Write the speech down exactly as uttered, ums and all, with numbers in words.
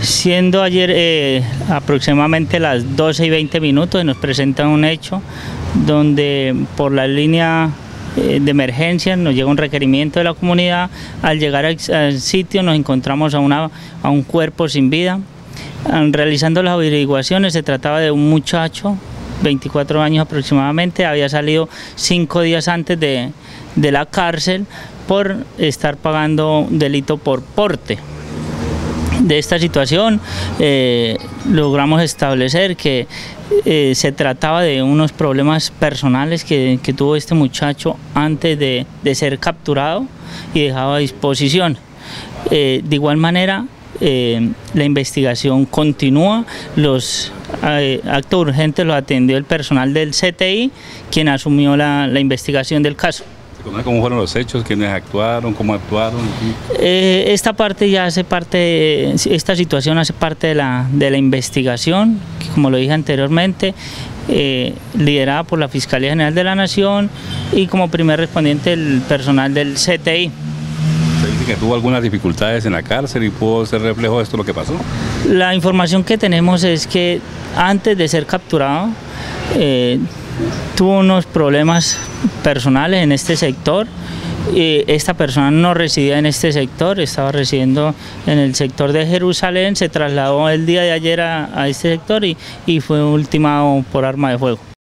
Siendo ayer eh, aproximadamente las doce y veinte minutos, nos presentan un hecho donde por la línea eh, de emergencia nos llega un requerimiento de la comunidad. Al llegar al, al sitio nos encontramos a, una, a un cuerpo sin vida. Realizando las averiguaciones, se trataba de un muchacho, veinticuatro años aproximadamente, había salido cinco días antes de, de la cárcel por estar pagando un delito por porte. De esta situación eh, logramos establecer que eh, se trataba de unos problemas personales que, que tuvo este muchacho antes de, de ser capturado y dejado a disposición. Eh, de igual manera, eh, la investigación continúa, los eh, actos urgentes los atendió el personal del C T I, quien asumió la, la investigación del caso. ¿Cómo fueron los hechos? ¿Quiénes actuaron? ¿Cómo actuaron? Eh, esta parte ya hace parte, esta situación hace parte de la, de la investigación, que como lo dije anteriormente, eh, liderada por la Fiscalía General de la Nación y como primer respondiente el personal del C T I. ¿Se dice que tuvo algunas dificultades en la cárcel y pudo ser reflejo de esto lo que pasó? La información que tenemos es que antes de ser capturado, eh, tuvo unos problemas personales en este sector. Eh, esta persona no residía en este sector, estaba residiendo en el sector de Jerusalén, se trasladó el día de ayer a, a este sector y, y fue ultimado por arma de fuego.